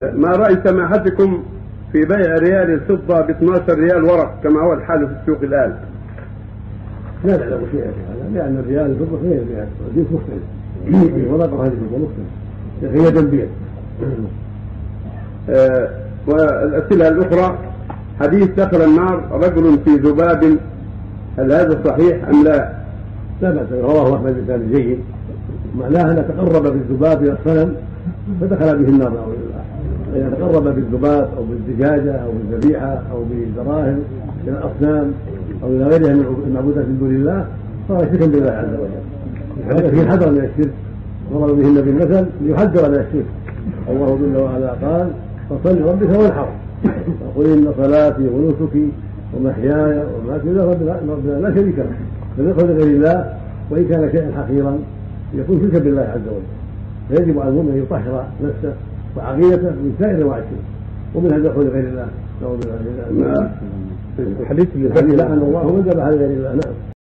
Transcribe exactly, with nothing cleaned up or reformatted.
ما رأي سماحتكم في بيع ريال الفضة ب اثني عشر ريال ورق كما هو الحال في السوق الآن؟ لا نعلم شيئا في هذا، لأن الريال الفضة غير الريال الجنس مختلف، الورق وهذه الفضة مختلف، هي تنبيه. آه والأسئلة الأخرى: حديث دخل النار رجل في ذباب، هل هذا صحيح أم لا؟ لا بأس، رواه أحمد بن جيد، معناه أن تقرب بالذباب إلى الصنم فدخل به النار نعوذ بالله. إذا تقرب بالذباب أو بالدجاجة أو بالذبيحة أو بالدراهم إلى الأصنام أو إلى غيرها من المعبودات من دون الله فهو شرك بالله عز وجل. هذا فيه حذر من الشرك، ضرب به النبي المثل ليحذر من الشرك. الله جل وعلا قال: فصل لربك وانحر، وقل إن صلاتي ونسكي ومحياي ومماتي ربنا لا شريك له، فليدخل لغير الله وإن كان شيئا حقيرا يكون شركا بالله عز وجل. فيجب على المؤمن ان يطهر نفسه وعقيدته من سائر انواع الشرك ومنها الدخول لغير الله. نعوذ بالله من ذلك. الحديث الذي لعن الله من ذبح لغير الله. نعم.